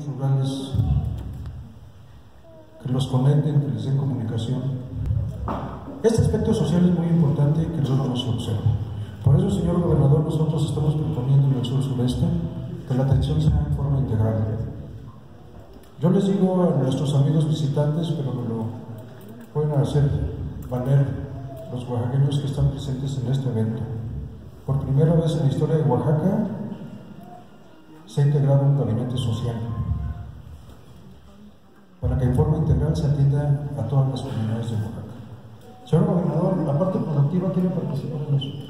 rurales que los conecten, que les den comunicación. Este aspecto social es muy importante que nosotros nos observemos. Por eso, señor gobernador, nosotros estamos proponiendo en el sur-sureste que la atención sea en forma integral. Yo les digo a nuestros amigos visitantes, pero me lo pueden hacer valer los oaxaqueños que están presentes en este evento. Por primera vez en la historia de Oaxaca se ha integrado un gabinete social para que en forma integral se atienda a todas las comunidades de Oaxaca. Señor gobernador, la parte productiva quiere participar en eso.